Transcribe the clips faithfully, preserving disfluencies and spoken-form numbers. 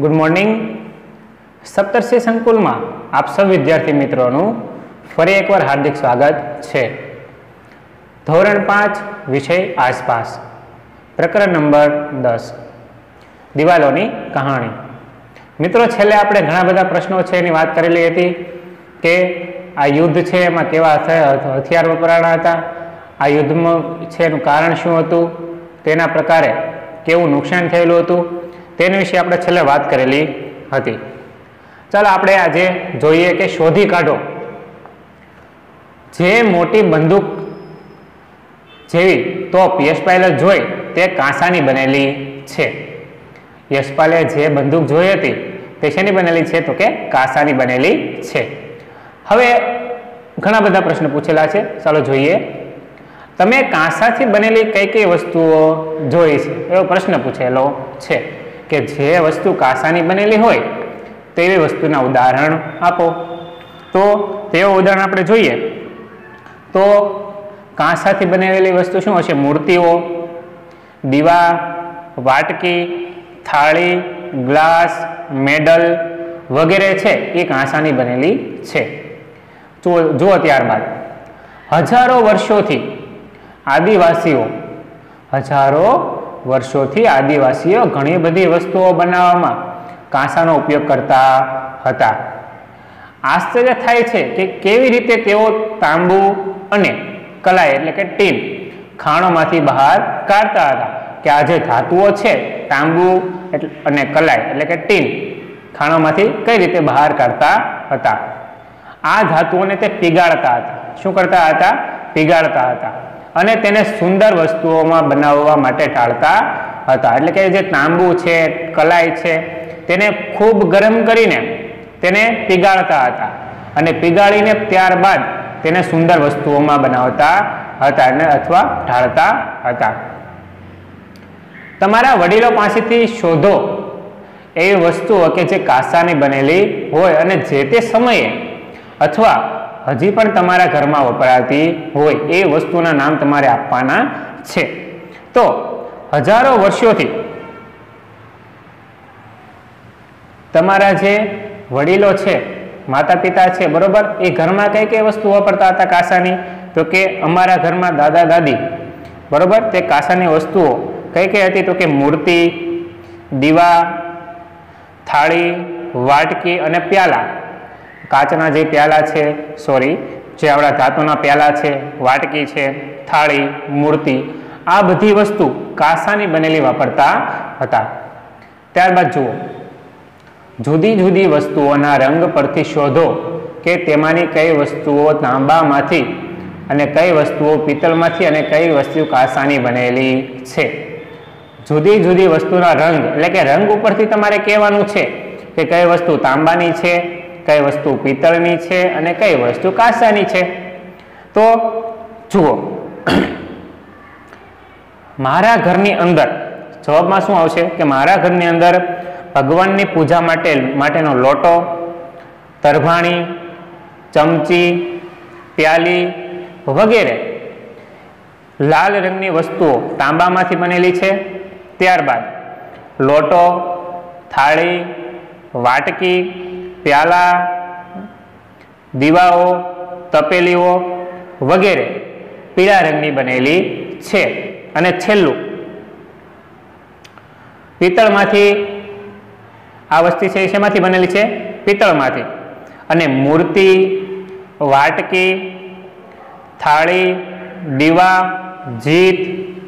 Good morning. सप्तर्षि संकुल में आप सब विद्यार्थी मित्रों फरी एक बार हार्दिक स्वागत है। धोरण पांच विषय आसपास प्रकरण नंबर दस दिवालों की कहानी। मित्रों छेल्ले आपणे घणा बधा प्रश्नों छे एनी वात करेली हती के आ युद्ध छे एमां केवा हथियार वपराणा हता, आ युद्धमां छे एनुं कारण शुं हतुं, तेना प्रकारे केवुं नुकसान थयेलुं हतुं तेना विषे आपणे छेल्ले वात करेली हती। चालो आपणे आजे जोईए के शोधी काढो जे मोटी बंदूक जेवी तोप यशपाले जोई ते कांसानी बनेली छे। यशपाले जे बंदूक जोई हती ते शेनी बनेली छे तो के कांसानी बनेली छे। हवे घणा बधा प्रश्न पूछेला छे, चालो जोईए। तमे कांसाथी बनेली कई कई वस्तुओ जोई छे एवो प्रश्न पूछेलो छे के जे वस्तु कांसानी बनेली होय तेवी वस्तुना उदाहरण आपो। तो तेवो उदाहरण आपणे जोईए तो कांसाथी बनेली वस्तु शुं हशे? मूर्तिओ, दीवा, वाटकी, थाळी, ग्लास, मेडल वगैरह छे ए कांसानी बनेली छे। जुओ त्यारबाद हजारों वर्षोथी आदिवासीओ हजारों वर्षोथी आदिवासीओ घणी बधी वस्तुओ बनाववामां कांसानो उपयोग करता हता। आश्चर्य थाय छे के केवी रीते तेओ तांबू अने कलाई एटले के टीन खाणोमांथी बहार काढता हता के आ जे धातुओ छे तांबू अने कलाई एटले के टीन खाणोमांथी कई रीते बहार काढता हता। आ धातुओने ते पीगाळता हता। शुं करता हता? पीगाळता हता अने तेने सुंदर वस्तुओमां बनाववा माटे ढाळता हता। एटले के जे तांबू छे, कलाई छे तेने खूब गरम करीने तेने पीगाळता हता अने पीगाळीने त्यारबाद तेने सुंदर वस्तुओमां बनावता हता अथवा ढाळता हता। तमारा वडीलो पासेथी शोधो एवी वस्तुओ के जे कांसानी बनेली होय अने जे ते समये अथवा हजी पण तमारा घरमां वपराती होय ए वस्तुना नाम तमारे आपवाना छे। तो हजारों वर्षोथी तमारा जे वडीलो छे, माता पिता छे, बरोबर, ए घरमां कई कई वस्तु वापरता हता कांसानी? तो के अमारा घरमां दादा दादी, बरोबर, ते कांसानी वस्तुओ कई कई हती? तो के मूर्ति, दीवा, थाळी, वाटकी अने प्याला। काचना जे प्याला छे, सॉरी जे आपणा धातुना प्याला छे, वाटकी छे, थाळी, मूर्ति, आ बधी वस्तु कांसानी बनेली वापरता हता। त्यारबाद जुओ जुदी जुदी वस्तुओना रंग परथी शोधो के तेमानी कई वस्तुओ तांबामांथी अने कई वस्तुओ पीतलमांथी अने कई वस्तु कांसानी बनेली छे। जुदी जुदी वस्तुना रंग एटले के रंग उपरथी तमारे कहेवानुं छे के कई वस्तु तांबानी छे, कई वस्तु पीतळनी छे अने कई वस्तु कांसानी छे। तो जुओ मारा घरनी अंदर जवाबमां शुं आवशे के मारा घरनी अंदर भगवाननी पूजा माटे माटेनो लोटो, तरभाणी, चमची, प्याली वगैरह लाल रंगनी वस्तुओ तांबामांथी बनेली छे। त्यारबाद लोटो, थाळी, वाटकी, प्याला, दीवाओ, तपेलीओ वगैरह पीळा रंगनी बनेली छे। अने छेल्लुं पीतळमांथी आ वस्तु छे शेमांथी बनेली छे? पीतळमांथी। अने मूर्ति, वाटकी, थाळी, दीवा, जीत,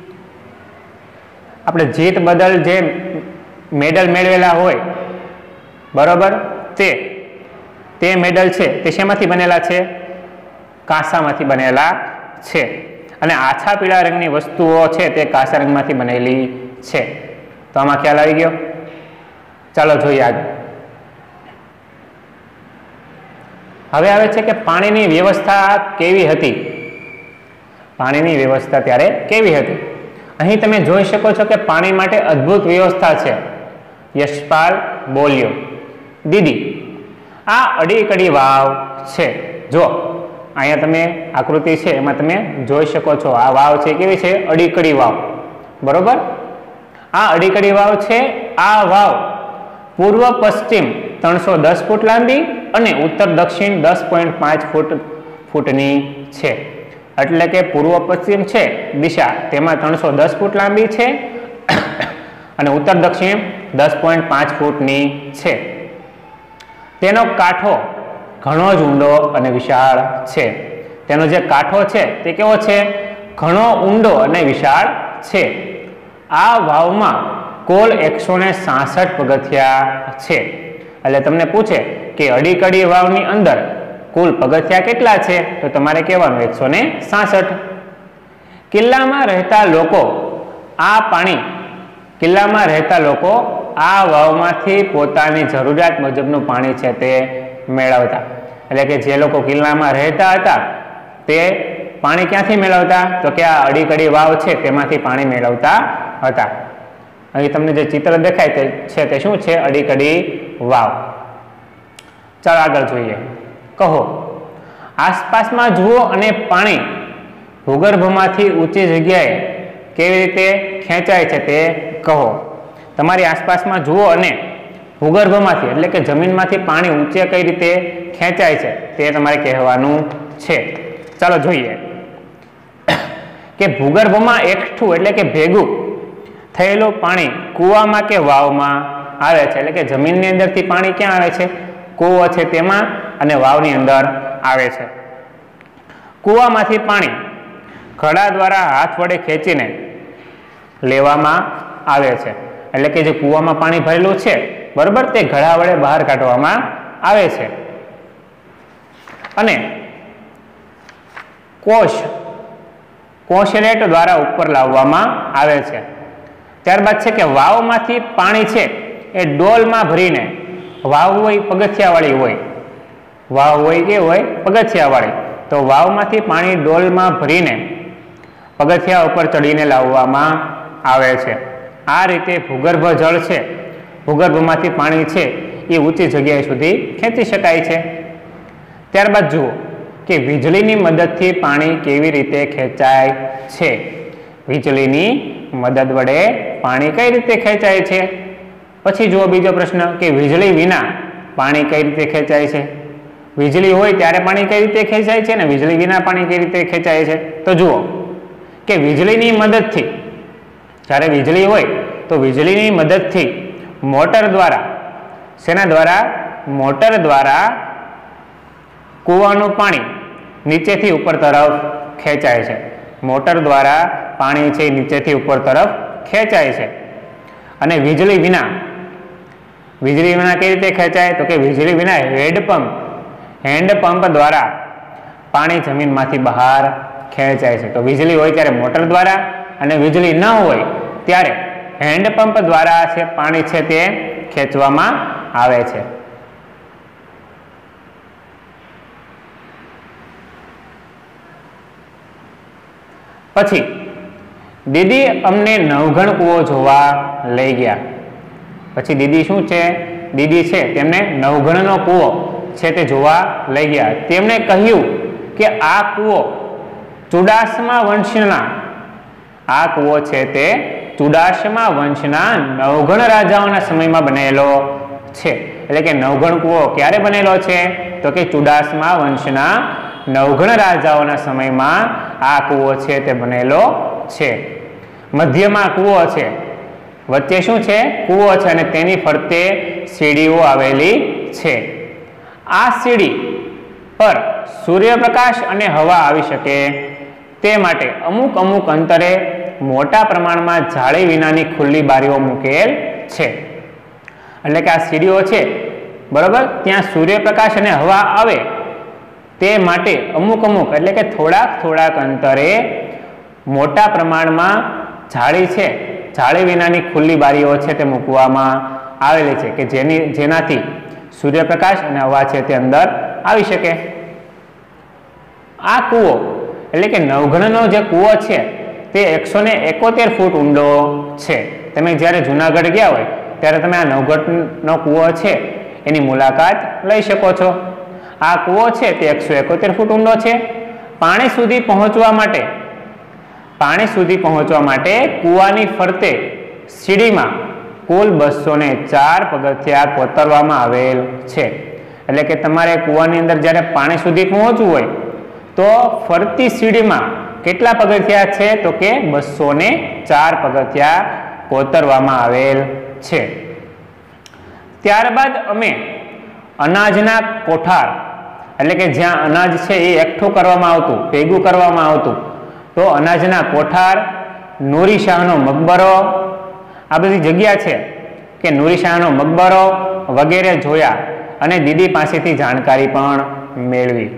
आपणे जीत बदल जे मेडल मेळवेला होय, बरोबर, ते ते मेडल छे ते शेमांथी बनेला छे? कांसामांथी बनेला छे। अने आछा पीळा रंगनी वस्तुओ छे ते कांसा रंगमांथी बनेली छे। तो आमां ख्याल आवी गयो? चालो जोईए आगे। हवे आवे छे के पाणीनी व्यवस्था केवी हती? पाणीनी व्यवस्था त्यारे केवी हती? અહીં તમે જોઈ શકો છો કે પાણી માટે અદ્ભુત વ્યવસ્થા છે। યશપાલ બોલ્યો, દીદી આ અડીકડી વાવ છે। જો અહીંયા તમે આકૃતિ છે એમાં તમે જોઈ શકો છો આ વાવ છે કેવી છે? અડીકડી વાવ, બરોબર। આ અડીકડી વાવ છે। આ વાવ પૂર્વ પશ્ચિમ ત્રણસો દસ ફૂટ લાંબી અને ઉત્તર દક્ષિણ દસ પોઈન્ટ પાંચ ફૂટ ફૂટની છે. એટલે કે પૂર્વ પશ્ચિમ છે દિશા તેમાં ત્રણસો દસ ફૂટ લાંબી છે અને ઉત્તર દક્ષિણ દસ પોઈન્ટ પાંચ ફૂટની છે. તેનો કાંઠો ઘણો જ ઊંડો અને વિશાળ છે. તેનો જે કાંઠો છે તે કેવો છે? ઘણો ઊંડો અને વિશાળ છે. આ વાવમાં કુલ એકસો ને સાસઠ પગથિયા છે. એટલે તમને પૂછે કે અડીકડી વાવની અંદર કુલ પગથિયા કેટલા છે, તો તમારે કહેવાનું એકસો ને સાસઠ. કિલ્લામાં રહેતા લોકો આ પાણી કિલ્લામાં રહેતા લોકો આ વાવમાંથી પોતાની જરૂરિયાત મુજબનું પાણી છે તે મેળવતા. એટલે કે જે લોકો કિલ્લામાં રહેતા હતા તે પાણી ક્યાંથી મેળવતા? તો કે આ અડીકડી વાવ છે તેમાંથી પાણી મેળવતા હતા. અહીં તમને જે ચિત્ર દેખાય તે છે તે શું છે? અડીકડી વાવ. ચાલો આગળ જોઈએ. કહો, આસપાસમાં જુઓ અને પાણી ભૂગર્ભમાંથી ઊંચી જગ્યાએ કેવી રીતે ખેંચાય છે તે કહો. તમારી આસપાસમાં જુઓ અને ભૂગર્ભમાંથી એટલે કે જમીનમાંથી પાણી ઊંચે કઈ રીતે ખેંચાય છે તે તમારે કહેવાનું છે. ચાલો જોઈએ કે ભૂગર્ભમાં એકઠું એટલે કે ભેગું થયેલું પાણી કૂવામાં કે વાવમાં આવે છે. એટલે કે જમીનની અંદરથી પાણી ક્યાં આવે છે? કૂવો છે તેમાં, અને વાવની અંદર આવે છે. કૂવામાંથી પાણી ઘડા દ્વારા હાથ વડે ખેંચીને લેવામાં આવે છે. એટલે કે જે કૂવામાં પાણી ભરેલું છે બરોબર, તે ઘડા વડે બહાર કાઢવામાં આવે છે. અને કોષ કોશરેટ દ્વારા ઉપર લાવવામાં આવે છે. ત્યારબાદ છે કે વાવમાંથી પાણી છે એ ડોલમાં ભરીને, વાવ હોય પગથિયાવાળી હોય, વાવ હોય કે હોય પગથિયાવાળી, તો વાવમાંથી પાણી ડોલમાં ભરીને પગથિયા ઉપર ચડીને લાવવામાં આવે છે. આ રીતે ભૂગર્ભ જળ છે, ભૂગર્ભમાંથી પાણી છે એ ઊંચી જગ્યાએ સુધી ખેંચી શકાય છે. ત્યારબાદ જુઓ કે વીજળીની મદદથી પાણી કેવી રીતે ખેંચાય છે. વીજળીની મદદ વડે પાણી કઈ રીતે ખેંચાય છે? પછી જુઓ બીજો પ્રશ્ન કે વીજળી વિના પાણી કઈ રીતે ખેંચાય છે? વીજળી હોય ત્યારે પાણી કઈ રીતે ખેંચાય છે ને વીજળી વિના પાણી કઈ રીતે ખેંચાય છે? તો જુઓ કે વીજળીની મદદથી, જ્યારે વીજળી હોય તો વીજળીની મદદથી મોટર દ્વારા, શેના દ્વારા? મોટર દ્વારા કૂવાનું પાણી નીચેથી ઉપર તરફ ખેંચાય છે. મોટર દ્વારા પાણી છે નીચેથી ઉપર તરફ ખેંચાય છે. અને વીજળી વિના વીજળી વિના કઈ રીતે ખેંચાય? તો કે વીજળી વિના હેન્ડપંપ હેન્ડપંપ દ્વારા પાણી જમીનમાંથી બહાર ખેંચાય છે. તો વીજળી હોય ત્યારે મોટર દ્વારા, અને વીજળી ન હોય ત્યારે હેન્ડપંપ દ્વારા છે પાણી છે તે ખેંચવામાં આવે છે. પછી દીદી અમને નવઘણ કૂવો જોવા લઈ ગયા. પછી દીદી શું છે? દીદી છે તેમને નવઘણનો કૂવો છે તે જોવા લઈ ગયા. તેમણે કહ્યું કે આ કૂવો ચુડાસમા વંશના આ કૂવો છે તે ચુડાસમા વંશના નવઘણ રાજાઓના સમયમાં બનેલો છે. એટલે કે નવઘણ કૂવો ક્યારે બનેલો છે? તો કે ચુડાસમા વંશના નવઘણ રાજાઓના સમયમાં આ કૂવો છે તે બનેલો છે. મધ્યમાં કૂવો છે, વચ્ચે શું છે? કૂવો છે, અને તેની ફરતે સીડીઓ આવેલી છે. આ સીડી પર સૂર્યપ્રકાશ અને હવા આવી શકે તે માટે અમુક અમુક અંતરે મોટા પ્રમાણમાં જાળી વિનાની ખુલ્લી બારીઓ મૂકેલ છે. એટલે કે આ સીડીઓ છે બરોબર, ત્યાં સૂર્યપ્રકાશ અને હવા આવે તે માટે અમુક અમુક એટલે કે થોડાક થોડાક અંતરે મોટા પ્રમાણમાં જાળી છે, જાળી વિનાની ખુલ્લી બારીઓ છે તે મૂકવામાં આવેલી છે કે જેની જેનાથી સૂર્યપ્રકાશ અને હવા છે તે અંદર આવી શકે. આ કૂવો એટલે કે નવઘણનો જે કૂવો છે તે એકસો ને એકોતેર ફૂટ ઊંડો છે. તમે જ્યારે જુનાગઢ ગયા હોય ત્યારે તમે આ નવઘણનો કૂવો છે એની મુલાકાત લઈ શકો છો. આ કૂવો છે તે એકસો એકોતેર ફૂટ ઊંડો છે. પાણી સુધી પહોંચવા માટે પાણી સુધી પહોંચવા માટે કૂવાની ફરતે સીડીમાં કુલ બસો ને ચાર પગથિયા કોતરવામાં આવેલ છે। એટલે કે તમારે કૂવાની અંદર જ્યારે પાણી સુધી પહોંચવું હોય તો ફરતી સીડીમાં કેટલા પગથિયા છે? તો કે બસો ને ચાર પગથિયા કોતરવામાં આવેલ છે। ત્યારબાદ અમે અનાજના કોઠાર એટલે કે જ્યાં અનાજ છે એ એકઠું કરવામાં આવતું, ભેગું કરવામાં આવતું, તો અનાજના કોઠાર, નૂરી શાહનો મકબરો, આ બધી જગ્યા છે કે નૂરી શાહનો મકબરો વગેરે જોયા અને દીદી પાસેથી જાણકારી પણ મેળવી।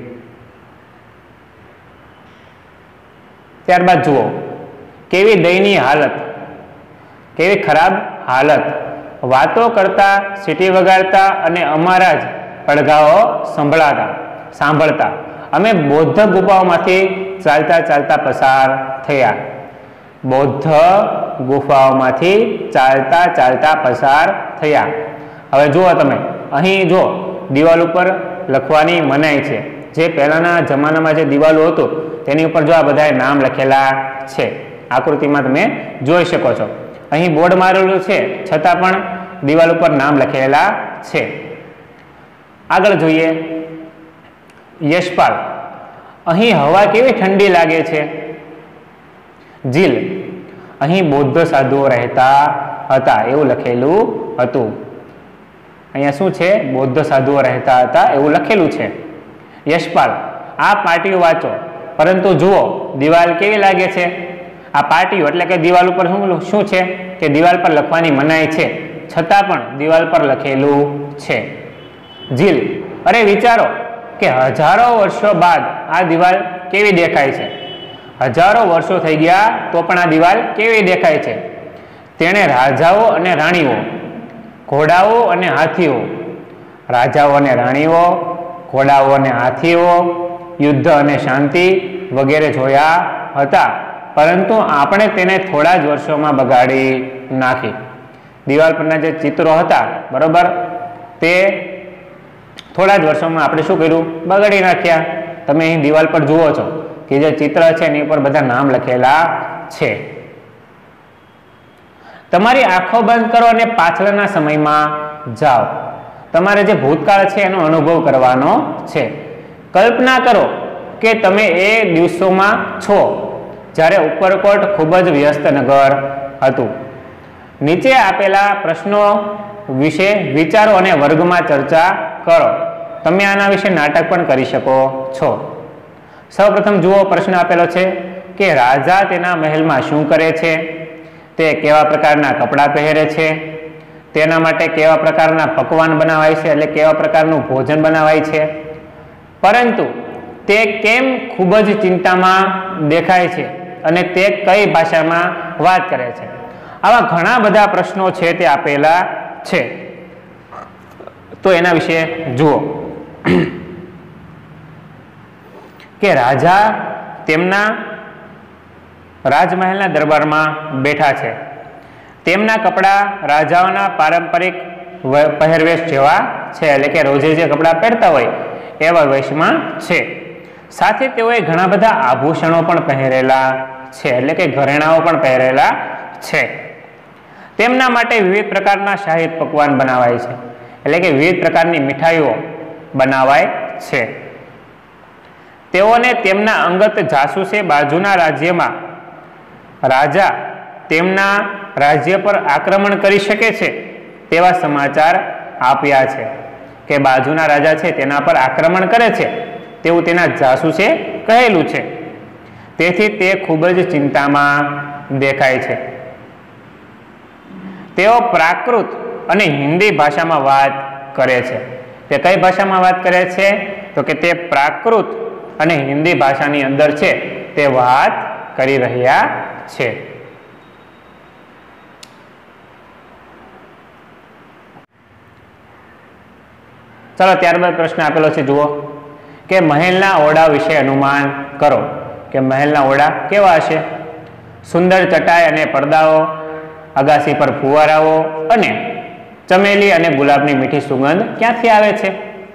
ત્યારબાદ જુઓ કેવી દયનીય હાલત, કેવી ખરાબ હાલત, વાતો કરતા, સીટી વગાડતા અને અમારા જ પડઘાઓ સંભળાતા સાંભળતા અમે બૌદ્ધ ગુફાઓમાંથી ચાલતા ચાલતા પસાર થયા। બૌદ્ધ ગુફાઓમાંથી ચાલતા ચાલતા પસાર થયા। હવે જુઓ તમે અહીં જો દિવાલ ઉપર લખવાની મનાઈ છે, જે પહેલાના જમાનામાં જે દિવાલો હતું તેની ઉપર જો આ બધા નામ લખેલા છે, આકૃતિમાં તમે જોઈ શકો છો। અહીં બોર્ડ મારેલું છે છતાં પણ દિવાલ ઉપર નામ લખેલા છે। આગળ જોઈએ યશપાલ, અહીં હવા કેવી ઠંડી લાગે છે। જીલ, અહીં બૌદ્ધ સાધુઓ રહેતા હતા એવું લખેલું હતું। અહીંયા શું છે? બૌદ્ધ સાધુઓ રહેતા હતા એવું લખેલું છે। યશપાલ, આ પાટીઓ વાંચો, પરંતુ જુઓ દિવાલ કેવી લાગે છે। આ પાટીઓ એટલે કે દિવાલ ઉપર શું શું છે કે દિવાલ પર લખવાની મનાઈ છે છતાં પણ દિવાલ પર લખેલું છે। જીલ, અરે વિચારો કે હજારો વર્ષો બાદ આ દિવાલ કેવી દેખાય છે। હજારો વર્ષો થઈ ગયા તો પણ આ દિવાલ કેવી દેખાય છે। તેણે રાજાઓ અને રાણીઓ, ઘોડાઓ અને હાથીઓ, રાજાઓ અને રાણીઓ, ઘોડાઓ અને હાથીઓ, યુદ્ધ અને શાંતિ વગેરે જોયા હતા, પરંતુ આપણે તેને થોડા જ વર્ષોમાં બગાડી નાખી। દિવાલ પરના જે ચિત્રો હતા બરોબર, તે થોડા જ વર્ષોમાં આપણે શું કર્યું? બગાડી નાખ્યા। તમે અહીં દિવાલ પર જુઓ છો કે જે ચિત્ર છે એની ઉપર બધા નામ લખેલા છે। તમારી આંખો બંધ કરો અને પાછળના સમયમાં જાઓ। તમારે જે ભૂતકાળ છે એનો અનુભવ કરવાનો છે। કલ્પના કરો કે તમે એ દિવસોમાં છો જ્યારે ઉપરકોટ ખૂબ જ વ્યસ્ત નગર હતું। નીચે આપેલા પ્રશ્નો વિશે વિચારો અને વર્ગમાં ચર્ચા કરો। તમે આના વિશે નાટક પણ કરી શકો છો। સૌપ્રથમ જુઓ પ્રશ્ન આપેલો છે કે રાજા તેના મહેલમાં શું કરે છે, તે કેવા પ્રકારના કપડાં પહેરે છે, તેના માટે કેવા પ્રકારના પકવાન બનાવાય છે એટલે કેવા પ્રકારનું ભોજન બનાવાય છે, પરંતુ તે કેમ ખૂબ જ ચિંતામાં દેખાય છે અને તે કઈ ભાષામાં વાત કરે છે। આવા ઘણા બધા પ્રશ્નો છે તે આપેલા છે, તો એના વિશે જુઓ કે રાજા તેમના રાજમહેલના દરબારમાં બેઠા છે। તેમના કપડાં રાજાઓના પારંપરિક પહેરવેશ જેવા છે, એટલે કે રોજે જે કપડાં પહેરતા હોય એવા વેશમાં છે। સાથે તેઓએ ઘણા બધા આભૂષણો પણ પહેરેલા છે, એટલે કે ઘરેણાઓ પણ પહેરેલા છે। તેમના માટે વિવિધ પ્રકારના શાહી પકવાન બનાવાય છે, એટલે કે વિવિધ પ્રકારની મીઠાઈઓ બનાવાય છે। તેઓને તેમના અંગત જાસૂસે બાજુના રાજ્યમાં રાજા તેમના રાજ્ય પર આક્રમણ કરી શકે છે તેવા સમાચાર આપ્યા છે, કે બાજુના રાજા છે તેના પર આક્રમણ કરે છે તેવું તેના જાસૂસે કહેલું છે। તેથી તે ખૂબ જ ચિંતામાં દેખાય છે। તેઓ પ્રાકૃત અને હિન્દી ભાષામાં વાત કરે છે। તે કઈ ભાષામાં વાત કરે છે? તો કે તે પ્રાકૃત અને હિન્દી ભાષાની અંદર છે તે વાત કરી રહ્યા છે। ચાલો ત્યારબાદ પ્રશ્ન આપેલો છે, જુઓ કે મહેલના ઓરડા વિશે અનુમાન કરો કે મહેલના ઓરડા કેવા હશે। સુંદર ચટાઈ અને પડદાઓ, અગાસી પર ફુવારાઓ અને ચમેલી અને ગુલાબની મીઠી સુગંધ ક્યાંથી આવે છે?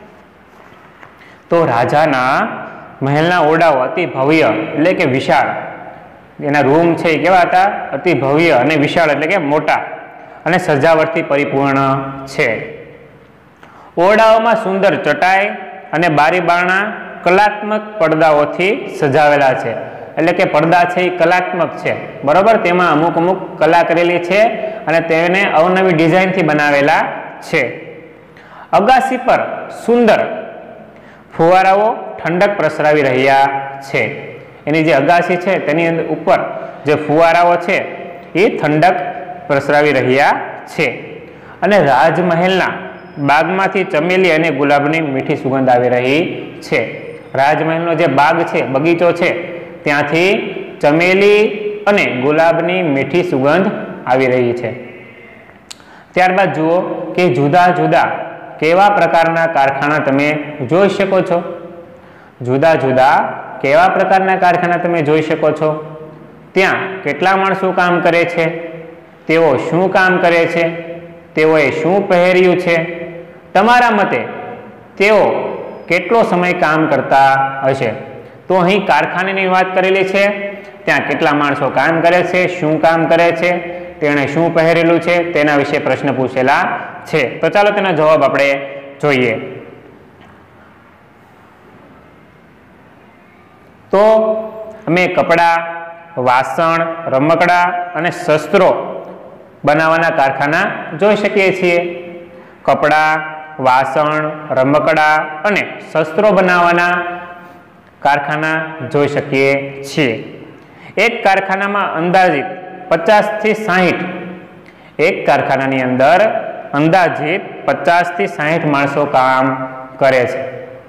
તો રાજાના મહેલના ઓરડાઓ અતિ ભવ્ય એટલે કે વિશાળ, એના રૂમ છે એ કેવા હતા? અતિ ભવ્ય અને વિશાળ એટલે કે મોટા અને સજાવટથી પરિપૂર્ણ છે. ઓરડાઓમાં સુંદર ચટાઈ અને બારી બારણા કલાત્મક પડદાઓથી સજાવેલા છે. એટલે કે પડદા છે એ કલાત્મક છે, બરોબર, તેમાં અમુક અમુક કલા કરેલી છે અને તેને અવનવી ડિઝાઇનથી બનાવેલા છે. અગાસી પર સુંદર ફુવારાઓ ઠંડક પ્રસરાવી રહ્યા છે. એની જે અગાસી છે તેની અંદર ઉપર જે ફુવારાઓ છે એ ઠંડક પ્રસરાવી રહ્યા છે. અને રાજમહેલના બાગમાંથી ચમેલી અને ગુલાબની મીઠી સુગંધ આવી રહી છે. રાજમહેલનો જે બાગ છે, બગીચો છે, ત્યાંથી ચમેલી અને ગુલાબની મીઠી સુગંધ આવી રહી છે. ત્યારબાદ જુઓ કે જુદા જુદા કેવા પ્રકારના કારખાના તમે જોઈ શકો છો. જુદા જુદા કેવા પ્રકારના કારખાના તમે જોઈ શકો છો. ત્યાં કેટલા માણસો કામ કરે છે, તેઓ શું કામ કરે છે, તેઓએ શું પહેર્યું છે, તમારા મતે તેઓ કેટલો સમય કામ કરતા હશે. તો અહીં કારખાનાની વાત કરેલી છે, ત્યાં કેટલા માણસો કામ કરે છે, શું કામ કરે છે, તેણે શું પહેરેલું છે, તેના વિશે પ્રશ્ન પૂછેલા છે. તો ચાલો તેનો જવાબ આપણે જોઈએ. તો અમે કપડાં, વાસણ, રમકડાં અને શસ્ત્રો બનાવવાના કારખાના જોઈ શકીએ છીએ. કપડાં, વાસણ, રમકડાં અને શસ્ત્રો બનાવવાના કારખાના જોઈ શકીએ છીએ. એક કારખાનામાં અંદાજિત પચાસ થી સાહીઠ એક કારખાનાની અંદર અંદાજિત પચાસ થી સાહીઠ માણસો કામ કરે છે.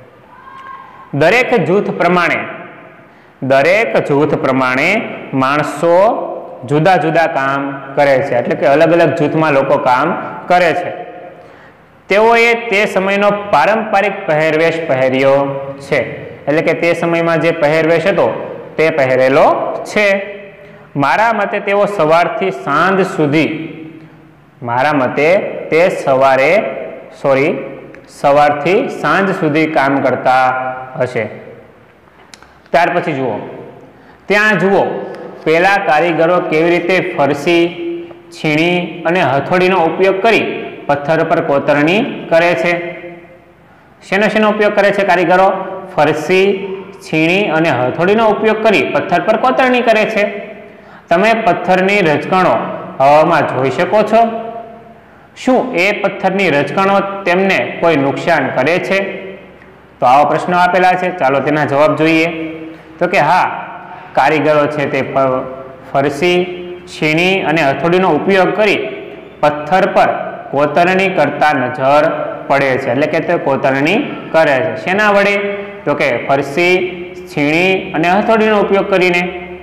દરેક જૂથ પ્રમાણે દરેક જૂથ પ્રમાણે માણસો જુદા જુદા કામ કરે છે. એટલે કે અલગ અલગ જૂથમાં લોકો કામ કરે છે. તેઓએ તે સમયનો પારંપરિક પહેરવેશ પહેર્યો છે. એટલે કે તે સમયમાં જે પહેરવેશ હતો તે પહેરેલો છે. મારા મતે તેઓ સવારથી સાંજ સુધી મારા મતે તે સવારે સોરી સવારથી સાંજ સુધી કામ કરતા હશે. ત્યાર પછી જુઓ, ત્યાં જુઓ પેલા કારીગરો કેવી રીતે ફરસી, છીણી અને હથોડીનો ઉપયોગ કરી પથ્થર પર કોતરણી કરે છે. શેનો શેનો ઉપયોગ કરે છે કારીગરો? ફરસી, છીણી અને હથોડીનો ઉપયોગ કરી પથ્થર પર કોતરણી કરે છે. તમે પથ્થરની રજકણો હવામાં જોઈ શકો છો. શું એ પથ્થરની રજકણો તેમને કોઈ નુકસાન કરે છે? તો આવા પ્રશ્નો આપેલા છે. ચાલો તેના જવાબ જોઈએ. તો કે હા, કારીગરો છે તે ફરસી, છીણી અને હથોડીનો ઉપયોગ કરી પથ્થર પર કોતરણી કરતા નજર પડે છે. એટલે કે તે કોતરણી કરે છે. શેના વડે? તો કે ફરસી, છીણી અને હથોડીનો ઉપયોગ કરીને.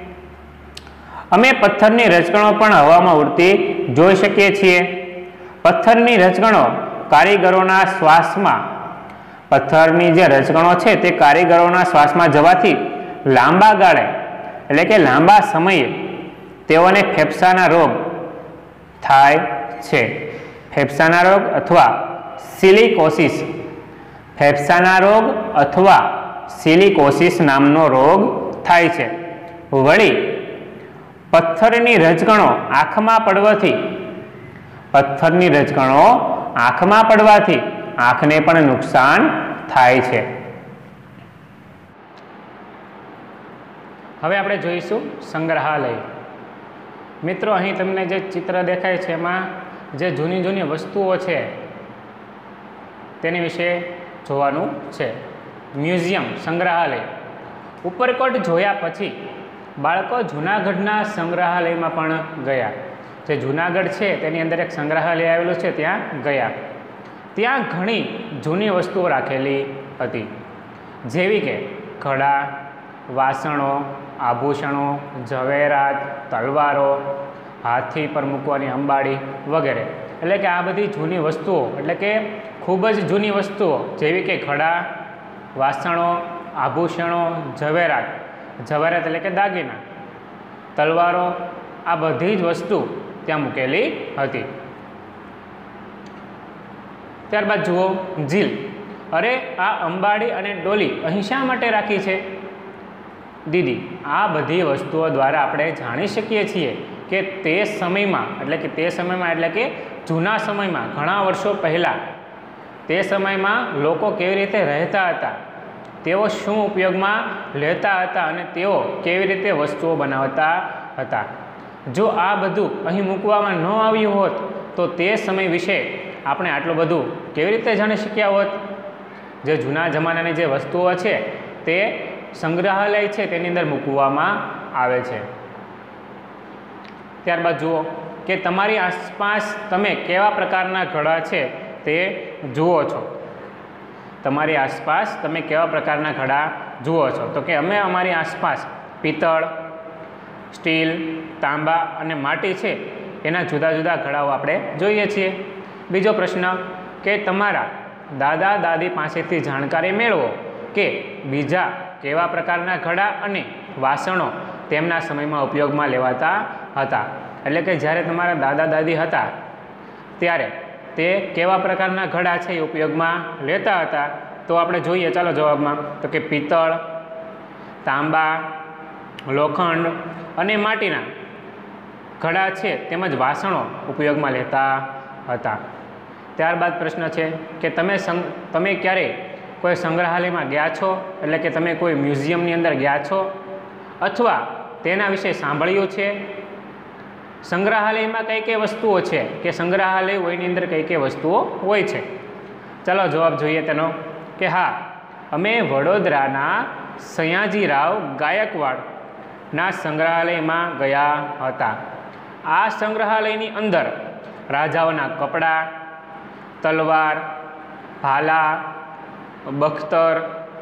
અમે પથ્થરની રજકણો પણ હવામાં ઉડતી જોઈ શકીએ છીએ. પથ્થરની રજકણો કારીગરોના શ્વાસમાં પથ્થરની જે રજકણો છે તે કારીગરોના શ્વાસમાં જવાથી લાંબા ગાળે એટલે કે લાંબા સમયે તેઓને ફેફસાના રોગ થાય છે. ફેફસાના રોગ અથવા સિલિકોસિસ ફેફસાના રોગ અથવા સિલિકોસિસ નામનો રોગ થાય છે. વળી પથ્થરની રજકણો આંખમાં પડવાથી પથ્થરની રજકણો આંખમાં પડવાથી આંખને પણ નુકસાન થાય છે. હવે આપણે જોઈશું સંગ્રહાલય. મિત્રો, અહીં તમને જે ચિત્ર દેખાય છે એમાં જે જૂની જૂની વસ્તુઓ છે તેની વિશે જોવાનું છે. મ્યુઝિયમ, સંગ્રહાલય. ઉપરકોટ જોયા પછી બાળકો જૂનાગઢના સંગ્રહાલયમાં પણ ગયા. જે જૂનાગઢ છે તેની અંદર એક સંગ્રહાલય આવેલું છે, ત્યાં ગયા. ત્યાં ઘણી જૂની વસ્તુઓ રાખેલી હતી, જેવી કે ઘડા, વાસણો, આભૂષણો, ઝવેરાત, તલવારો, હાથી પર મૂકવાની અંબાડી વગેરે. એટલે કે આ બધી જૂની વસ્તુઓ એટલે કે ખૂબ જ જૂની વસ્તુઓ જેવી કે ઘડા, વાસણો, આભૂષણો, ઝવેરાત ઝવેરાત એટલે કે દાગીના, તલવારો, આ બધી જ વસ્તુ ત્યાં મૂકેલી હતી. ત્યારબાદ જુઓ ઝીલ. અરે, આ અંબાડી અને ડોલી અહીં શા માટે રાખી છે? દીદી, આ બધી વસ્તુઓ દ્વારા આપણે જાણી શકીએ છીએ કે તે સમયમાં એટલે કે તે સમયમાં એટલે કે જૂના સમયમાં ઘણા વર્ષો પહેલાં તે સમયમાં લોકો કેવી રીતે રહેતા હતા, તેઓ શું ઉપયોગમાં લેતા હતા અને તેઓ કેવી રીતે વસ્તુઓ બનાવતા હતા. જો આ બધું અહીં મૂકવામાં ન આવ્યું હોત તો તે સમય વિશે આપણે આટલું બધું કેવી રીતે જાણી શક્યા હોત. જે જૂના જમાનાની જે વસ્તુઓ છે તે સંગ્રહાલય છે તેની અંદર મૂકવામાં આવે છે. ત્યારબાદ જુઓ કે તમારી આસપાસ તમે કેવા પ્રકારના ઘડા છે તે જુઓ છો. તમારી આસપાસ તમે કેવા પ્રકારના ઘડા જુઓ છો. તો કે અમે અમારી આસપાસ પિત્તળ, સ્ટીલ, તાંબા અને માટી છે એના જુદા જુદા ઘડાઓ આપણે જોઈએ છીએ. બીજો પ્રશ્ન કે તમારા દાદા દાદી પાસેથી જાણકારી મેળવો કે બીજા કેવા પ્રકારના ઘડા અને વાસણો તેમના સમયમાં ઉપયોગમાં લેવાતા હતા. એટલે કે જ્યારે તમારા દાદા દાદી હતા ત્યારે તે કેવા પ્રકારના ઘડા છે એ ઉપયોગમાં લેતા હતા. તો આપણે જોઈએ ચાલો જવાબમાં. તો કે પિત્તળ, તાંબા, લોખંડ અને માટીના ઘડા છે તેમજ વાસણો ઉપયોગમાં લેતા હતા. ત્યારબાદ પ્રશ્ન છે કે તમે સંગ તમે ક્યારે કોઈ સંગ્રહાલયમાં ગયા છો, એટલે કે તમે કોઈ મ્યુઝિયમની અંદર ગયા છો અથવા તેના વિશે સાંભળ્યું છે. સંગ્રહાલયમાં કઈ કઈ વસ્તુઓ છે કે સંગ્રહાલય હોયની અંદર કઈ કઈ વસ્તુઓ હોય છે. ચાલો જવાબ જોઈએ તેનો કે હા, અમે વડોદરાના સયાજીરાવ ગાયકવાડના સંગ્રહાલયમાં ગયા હતા. આ સંગ્રહાલયની અંદર રાજાઓના કપડાં, તલવાર, ભાલા, બખ્તર,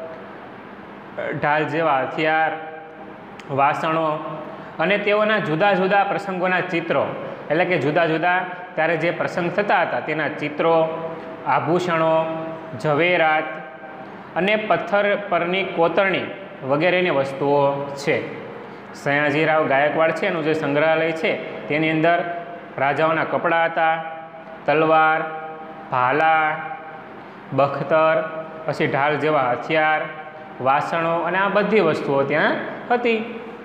ઢાલ જેવા હથિયાર, વાસણો અને તેઓના જુદા જુદા પ્રસંગોના ચિત્રો, એટલે કે જુદા જુદા ત્યારે જે પ્રસંગ થતા હતા તેના ચિત્રો, આભૂષણો, ઝવેરાત અને પથ્થર પરની કોતરણી વગેરેની વસ્તુઓ છે. સયાજીરાવ ગાયકવાડ છે એનું જે સંગ્રહાલય છે તેની અંદર રાજાઓના કપડાં હતા, તલવાર, ભાલા, બખ્તર, પછી ઢાલ જેવા હથિયાર, વાસણો અને આ બધી વસ્તુઓ ત્યાં હતી.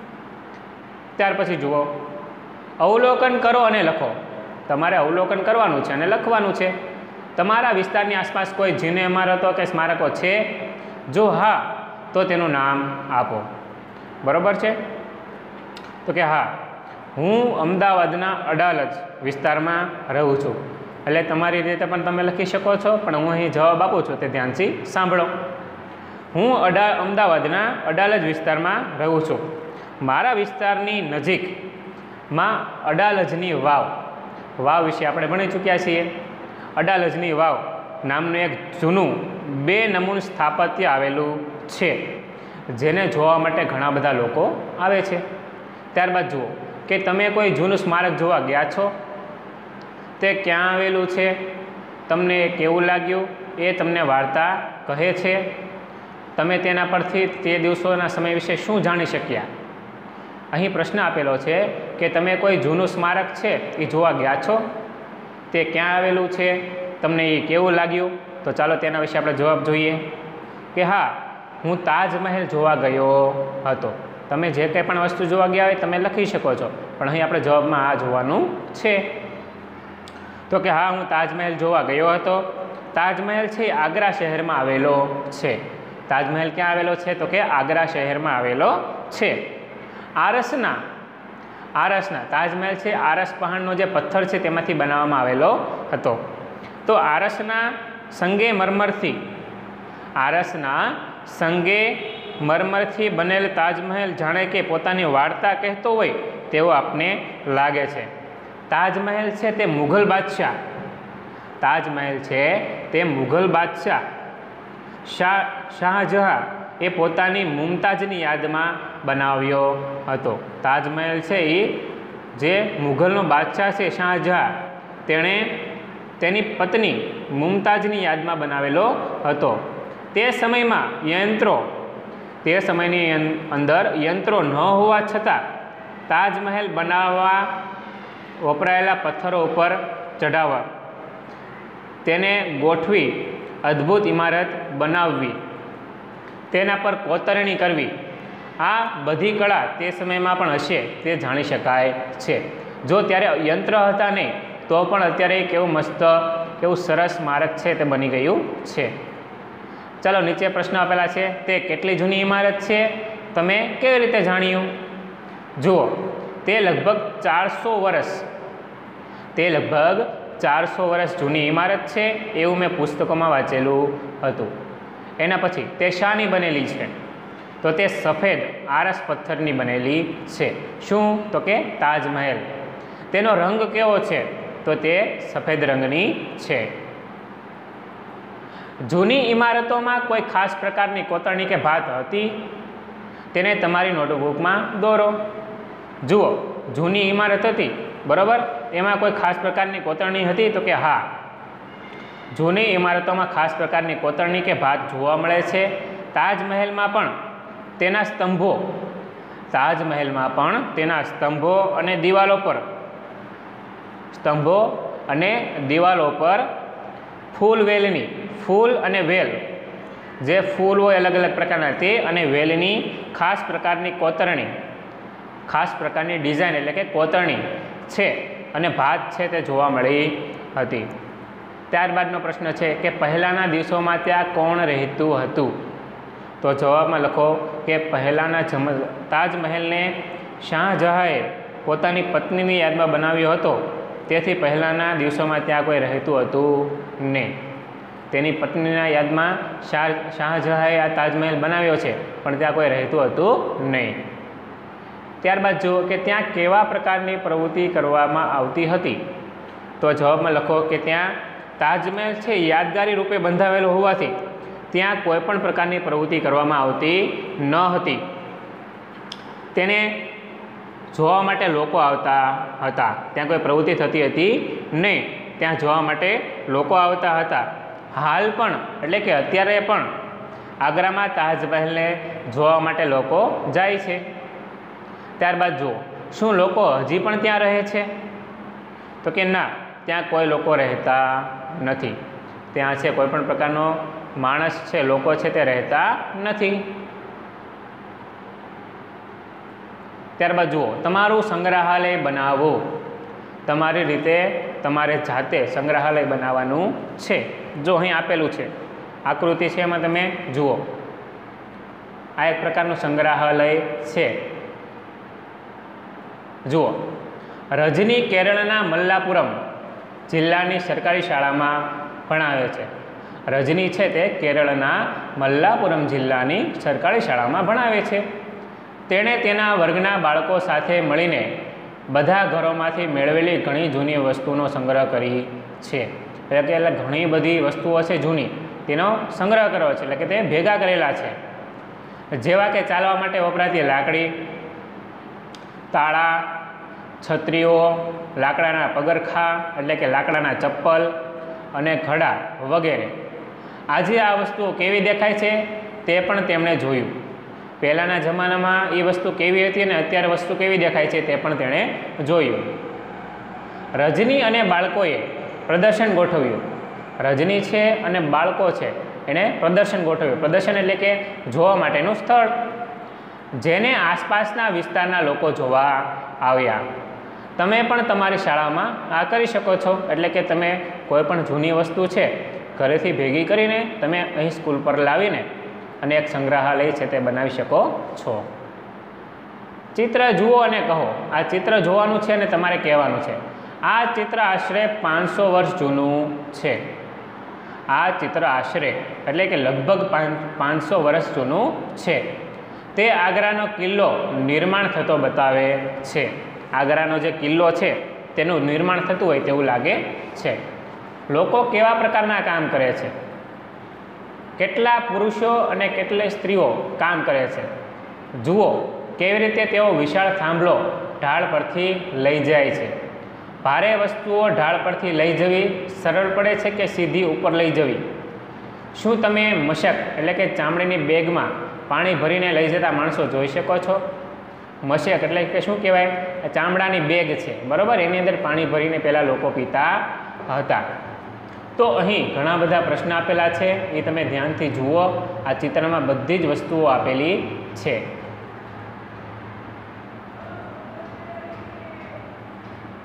ત્યાર પછી જુઓ, અવલોકન કરો અને લખો. તમારે અવલોકન કરવાનું છે અને લખવાનું છે. તમારા વિસ્તારની આસપાસ કોઈ જૂની ઇમારતો કે સ્મારકો છે? જો હા તો તેનું નામ આપો. બરાબર છે? તો કે હા, હું અમદાવાદના અડાલજ વિસ્તારમાં રહું છું. એટલે તમારી રીતે પણ તમે લખી શકો છો, પણ હું અહીં જવાબ આપું છું તે ધ્યાનથી સાંભળો. હું અડા અમદાવાદના અડાલજ વિસ્તારમાં રહું છું. મારા વિસ્તારની નજીકમાં અડાલજની વાવ વાવ વિશે આપણે ભણી ચૂક્યા છીએ. અડાલજની વાવ નામનું એક જૂનું બે નમૂન સ્થાપત્ય આવેલું છે, જેને જોવા માટે ઘણા બધા લોકો આવે છે. ત્યારબાદ જુઓ કે તમે કોઈ જૂનું સ્મારક જોવા ગયા છો? તે ક્યાં આવેલું છે? તમને કેવું લાગ્યું? એ તમને વાર્તા કહે છે. તમે તેના પરથી તે દિવસોના સમય વિશે શું જાણી શક્યા? અહીં પ્રશ્ન આપેલો છે કે તમે કોઈ જૂનું સ્મારક છે એ જોવા ગયા છો? તે ક્યાં આવેલું છે? તમને એ કેવું લાગ્યું? તો ચાલો તેના વિશે આપણે જવાબ જોઈએ કે હા, હું તાજમહેલ જોવા ગયો હતો. તમે જે કંઈ પણ વસ્તુ જોવા ગયા હોય તમે લખી શકો છો, પણ અહીં આપણે જવાબમાં આ જોવાનું છે. તો કે હા, હું તાજમહેલ જોવા ગયો હતો. તાજમહેલ છે એ આગ્રા શહેરમાં આવેલો છે. તાજમહેલ ક્યાં આવેલો છે? તો કે આગ્રા શહેરમાં આવેલો છે. આરસના આરસના તાજમહેલ છે આરસ પહાડનો જે પથ્થર છે તેમાંથી બનાવવામાં આવેલો હતો. તો આરસના સંગે મરમરથી આરસના સંગે મરમરથી બનેલ તાજમહેલ જાણે કે પોતાની વાર્તા કહેતો હોય તેવો આપને લાગે છે. તાજમહેલ છે તે મુઘલ બાદશાહ તાજમહેલ છે તે મુઘલ બાદશાહ શાહ શાહજહાં એ પોતાની મુમતાજની યાદમાં બનાવ્યો હતો. તાજમહેલ છે એ જે મુઘલનો બાદશાહ છે શાહજહાં, તેણે તેની પત્ની મુમતાજની યાદમાં બનાવેલો હતો. તે સમયમાં યંત્રો તે સમયની અંદર યંત્રો ન હોવા છતાં તાજમહેલ બનાવવા વપરાયેલા પથ્થરો ઉપર ચઢાવવા, તેને ગોઠવી અદ્ભુત ઇમારત બનાવવી, તેના પર કોતરણી કરવી, આ બધી કળા તે સમયમાં પણ હશે તે જાણી શકાય છે. જો ત્યારે યંત્ર હતા નહીં તો પણ અત્યારે કેવું મસ્ત કેવું સરસ સ્મારક છે તે બની ગયું છે. ચાલો નીચે પ્રશ્ન આપેલા છે, તે કેટલી જૂની ઇમારત છે? તમે કેવી રીતે જાણ્યું? જુઓ, તે લગભગ ચારસો વર્ષ તે લગભગ ચારસો વર્ષ જૂની ઇમારત છે એવું મેં પુસ્તકોમાં વાંચેલું હતું. એના પછી તે શાની બનેલી છે? તો તે સફેદ આરસ પથ્થરની બનેલી છે. શું? તો કે તાજમહેલ. તેનો રંગ કેવો છે? તો તે સફેદ રંગની છે. જૂની ઇમારતોમાં કોઈ ખાસ પ્રકારની કોતરણી કે ભાત હતી? તેને તમારી નોટબુકમાં દોરો. જુઓ, જૂની ઇમારત હતી, બરાબર, એમાં કોઈ ખાસ પ્રકારની કોતરણી હતી? તો કે હા, જૂની ઇમારતોમાં ખાસ પ્રકારની કોતરણી કે ભાત જોવા મળે છે. તાજમહેલમાં પણ તેના સ્તંભો તાજમહેલમાં પણ તેના સ્તંભો અને દિવાલો પર સ્તંભો અને દિવાલો પર ફૂલ વેલની ફૂલ અને વેલ જે ફૂલ હોય અલગ અલગ પ્રકારના તે અને વેલની ખાસ પ્રકારની કોતરણી ખાસ પ્રકારની ડિઝાઇન એટલે કે કોતરણી છે અને ભાત છે તે જોવા મળી હતી. ત્યારબાદનો પ્રશ્ન છે કે પહેલાંના દિવસોમાં ત્યાં કોણ રહેતું હતું? તો જવાબમાં લખો કે પહેલાંના જમ તાજમહેલને શાહજહાંએ પોતાની પત્નીની યાદમાં બનાવ્યો હતો, તેથી પહેલાંના દિવસોમાં ત્યાં કોઈ રહેતું હતું નહીં. તેની પત્નીના યાદમાં શાહ શાહજહાંએ આ તાજમહેલ બનાવ્યો છે, પણ ત્યાં કોઈ રહેતું હતું નહીં. ત્યારબાદ જુઓ કે ત્યાં કેવા પ્રકારની પ્રવૃત્તિ કરવામાં આવતી હતી? તો જવાબમાં લખો કે ત્યાં તાજમહેલ છે યાદગારી રૂપે બંધાવેલો હોવાથી ત્યાં કોઈ પણ પ્રકારની પ્રવૃત્તિ કરવામાં આવતી ન હતી. તેને જોવા માટે લોકો આવતા હતા. ત્યાં કોઈ પ્રવૃત્તિ થતી હતી નહીં, ત્યાં જોવા માટે લોકો આવતા હતા. હાલ પણ એટલે કે અત્યારે પણ આગ્રામાં તાજમહેલને જોવા માટે લોકો જાય છે. ત્યારબાદ જુઓ, શું લોકો હજી પણ ત્યાં રહે છે? તો કે ના, ત્યાં કોઈ લોકો રહેતા નથી. ત્યાં છે કોઈ પણ પ્રકારનો માણસ છે, લોકો છે તે રહેતા નથી. ત્યારબાદ જુઓ, તમારું સંગ્રહાલય બનાવો. તમારી રીતે તમારે જાતે સંગ્રહાલય બનાવવાનું છે. જો અહીં આપેલું છે આકૃતિ છે, એમાં તમે જુઓ, આ એક પ્રકારનું સંગ્રહાલય છે. જુઓ, રજની કેરળના મલ્લાપુરમ જિલ્લાની સરકારી શાળામાં ભણાવે છે. રજની છે તે કેરળના મલ્લાપુરમ જિલ્લાની સરકારી શાળામાં ભણાવે છે. તેણે તેના વર્ગના બાળકો સાથે મળીને બધા ઘરોમાંથી મેળવેલી ઘણી જૂની વસ્તુનો સંગ્રહ કરી છે. એટલે કે એટલે ઘણી બધી વસ્તુઓ છે જૂની, તેનો સંગ્રહ કર્યો છે, એટલે કે તે ભેગા કરેલા છે. જેવા કે ચાલવા માટે વપરાતી લાકડી, તાળા, છત્રીઓ, લાકડાના પગરખા એટલે કે લાકડાના ચપ્પલ અને ઘડા વગેરે. આજે આ વસ્તુઓ કેવી દેખાય છે તે પણ તેમણે જોયું. પહેલાંના જમાનામાં એ વસ્તુ કેવી હતી અને અત્યારે વસ્તુ કેવી દેખાય છે તે પણ તેણે જોયું. રજની અને બાળકોએ પ્રદર્શન ગોઠવ્યું. રજની છે અને બાળકો છે એણે પ્રદર્શન ગોઠવ્યું. પ્રદર્શન એટલે કે જોવા માટેનું સ્થળ, જેને આસપાસના વિસ્તારના લોકો જોવા આવ્યા. તમે પણ તમારી શાળામાં આ કરી શકો છો. એટલે કે તમે કોઈ પણ જૂની વસ્તુ છે ઘરેથી ભેગી કરીને તમે અહીં સ્કૂલ પર લાવીને અને એક સંગ્રહાલય છે તે બનાવી શકો છો. ચિત્ર જુઓ અને કહો. આ ચિત્ર જોવાનું છે અને તમારે કહેવાનું છે. આ ચિત્ર આશરે પાંચસો વર્ષ જૂનું છે. આ ચિત્ર આશરે એટલે કે લગભગ પાંચસો વર્ષ જૂનું છે. તે આગ્રાનો કિલ્લો નિર્માણ થતો બતાવે છે. આગ્રાનો જે કિલ્લો છે તેનું નિર્માણ થતું હોય તેવું લાગે છે. લોકો કેવા પ્રકારના કામ કરે છે? કેટલા પુરુષો અને કેટલી સ્ત્રીઓ કામ કરે છે? જુઓ કેવી રીતે તેઓ વિશાળ થાંભલો ઢાળ પરથી લઈ જાય છે. ભારે વસ્તુઓ ઢાળ પરથી લઈ જવી સરળ પડે છે કે સીધી ઉપર લઈ જવી? શું તમે મશક એટલે કે ચામડીની બેગમાં પાણી ભરીને લઈ જતા માણસો જોઈ શકો છો? મશક એટલે કે શું કહેવાય? ચામડાની બેગ છે, બરાબર, એની અંદર પાણી ભરીને પહેલાં લોકો પીતા હતા. તો અહીં ઘણા બધા પ્રશ્ન આપેલા છે, એ તમે ધ્યાનથી જુઓ. આ ચિત્રમાં બધી જ વસ્તુઓ આપેલી છે.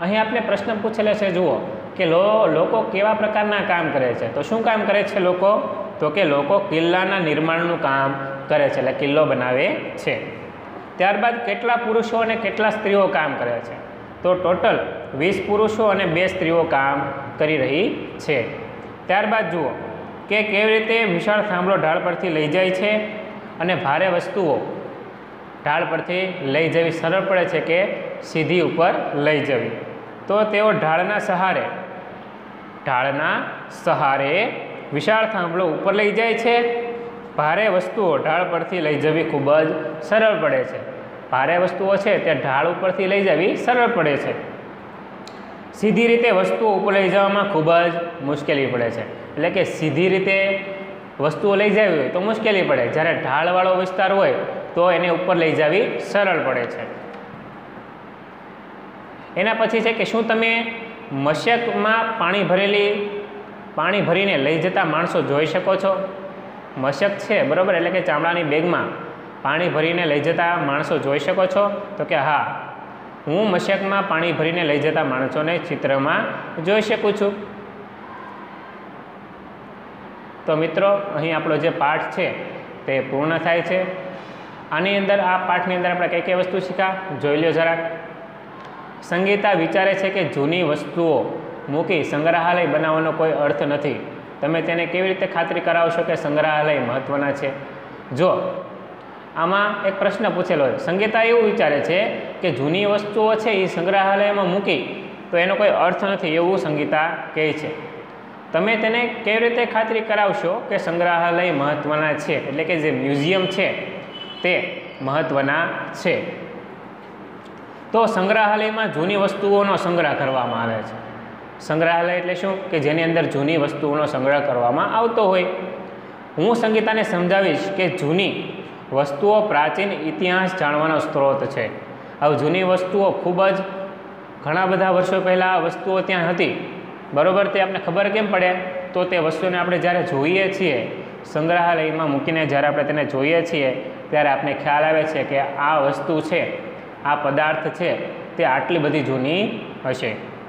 અહીં આપણે પ્રશ્ન પૂછેલો છે, જુઓ કે લો લોકો કેવા પ્રકારના કામ કરે છે. તો શું કામ કરે છે લોકો? તો કે લોકો કિલ્લાના નિર્માણનું કામ કરે છે, એટલે કિલ્લો બનાવે છે. ત્યારબાદ કેટલા પુરુષો અને કેટલા સ્ત્રીઓ કામ કરે છે? તો ટોટલ વીસ પુરુષો અને બે સ્ત્રીઓ કામ કરી રહી છે. ત્યારબાદ જુઓ કે કેવી રીતે વિશાળ થાંભલો ઢાળ પરથી લઈ જાય છે અને ભારે વસ્તુઓ ઢાળ પરથી લઈ જવી સરળ પડે છે કે સીધી ઉપર લઈ જવી? તો તેઓ ઢાળના સહારે ઢાળના સહારે વિશાળ થાંભલો ઉપર લઈ જાય છે. ભારે વસ્તુઓ ઢાળ પરથી લઈ જવી ખૂબ જ સરળ પડે છે. ભારે વસ્તુઓ છે તે ઢાળ ઉપરથી લઈ જવી સરળ પડે છે. સીધી રીતે વસ્તુઓ ઉપર લઈ જવામાં ખૂબ જ મુશ્કેલી પડે છે. એટલે કે સીધી રીતે વસ્તુઓ લઈ જવી હોય તો મુશ્કેલી પડે, જ્યારે ઢાળવાળો વિસ્તાર હોય તો એને ઉપર લઈ જવી સરળ પડે છે. એના પછી છે કે શું તમે મશકમાં પાણી ભરેલી પાણી ભરીને લઈ જતા માણસો જોઈ શકો છો? મશક છે બરાબર, એટલે કે ચામડાની બેગમાં પાણી ભરીને લઈ જતા માણસો જોઈ શકો છો? તો કે હા, હું મશકમાં પાણી ભરીને લઈ જતા માણસોને ચિત્રમાં જોઈ શકું છું. તો મિત્રો, અહીં આપણો જે પાઠ છે તે પૂર્ણ થાય છે. આની અંદર આ પાઠની અંદર આપણે કઈ કઈ વસ્તુ શીખ્યા જોઈ લો જરાક. સંગીતા વિચારે છે કે જૂની વસ્તુઓ મૂકી સંગ્રહાલય બનાવવાનો કોઈ અર્થ નથી. તમે તેને કેવી રીતે ખાતરી કરાવશો કે સંગ્રહાલય મહત્ત્વના છે? જો આમાં એક પ્રશ્ન પૂછેલો છે. સંગીતા એવું વિચારે છે કે જૂની વસ્તુઓ છે એ સંગ્રહાલયમાં મૂકી તો એનો કોઈ અર્થ નથી, એવું સંગીતા કહે છે. તમે તેને કેવી રીતે ખાતરી કરાવશો કે સંગ્રહાલય મહત્ત્વના છે, એટલે કે જે મ્યુઝિયમ છે તે મહત્ત્વના છે? તો સંગ્રહાલયમાં જૂની વસ્તુઓનો સંગ્રહ કરવામાં આવે છે. સંગ્રહાલય એટલે શું? કે જેની અંદર જૂની વસ્તુઓનો સંગ્રહ કરવામાં આવતો હોય. હું સંગીતાને સમજાવીશ કે જૂની વસ્તુઓ પ્રાચીન ઇતિહાસ જાણવાનો સ્ત્રોત છે. હવે જૂની વસ્તુઓ ખૂબ જ ઘણા બધા વર્ષો પહેલાં આ વસ્તુઓ ત્યાં હતી બરાબર, તે આપણે ખબર કેમ પડે? તો તે વસ્તુને આપણે જ્યારે જોઈએ છીએ સંગ્રહાલયમાં મૂકીને, જ્યારે આપણે તેને જોઈએ છીએ ત્યારે આપણે ખ્યાલ આવે છે કે આ વસ્તુ છે, આ પદાર્થ છે તે આટલી બધી જૂની હશે.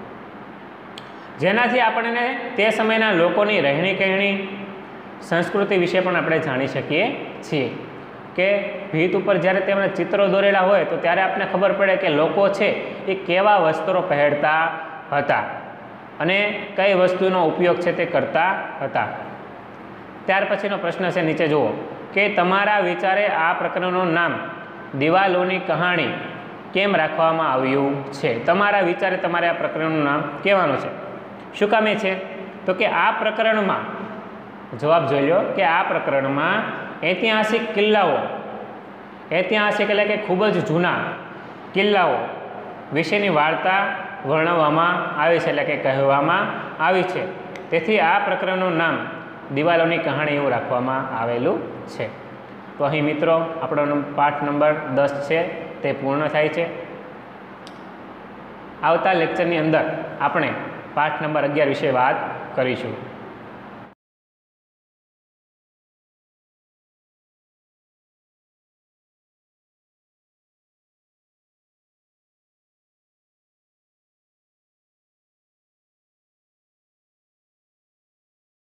જેનાથી આપણને તે સમયના લોકોની રહેણી કહેણી, સંસ્કૃતિ વિશે પણ આપણે જાણી શકીએ છીએ. કે ભીત ઉપર જ્યારે તેમના ચિત્રો દોરેલા હોય તો ત્યારે આપણને ખબર પડે કે લોકો છે એ કેવા વસ્ત્રો પહેરતા હતા અને કઈ વસ્તુનો ઉપયોગ છે તે કરતા હતા. ત્યાર પછીનો પ્રશ્ન છે, નીચે જુઓ કે તમારા વિચારે આ પ્રકરણનું નામ દિવાલોની કહાણી કેમ રાખવામાં આવ્યું છે? તમારા વિચારે તમારે આ પ્રકરણનું નામ કહેવાનું છે. શું કામ એ છે? તો કે આ પ્રકરણમાં, જવાબ જોઈ લો કે આ પ્રકરણમાં ઐતિહાસિક કિલ્લાઓ, ઐતિહાસિક એટલે કે ખૂબ જ જૂના કિલ્લાઓ વિશેની વાર્તા વર્ણવવામાં આવી છે, એટલે કે કહેવામાં આવી છે. તેથી આ પ્રકરણનું નામ દિવાલોની કહાણી એવું રાખવામાં આવેલું છે. તો અહીં મિત્રો આપણો પાઠ નંબર દસ છે તે પૂર્ણ થાય છે. આવતા લેક્ચરની અંદર આપણે પાઠ નંબર અગિયાર વિશે વાત કરીશું.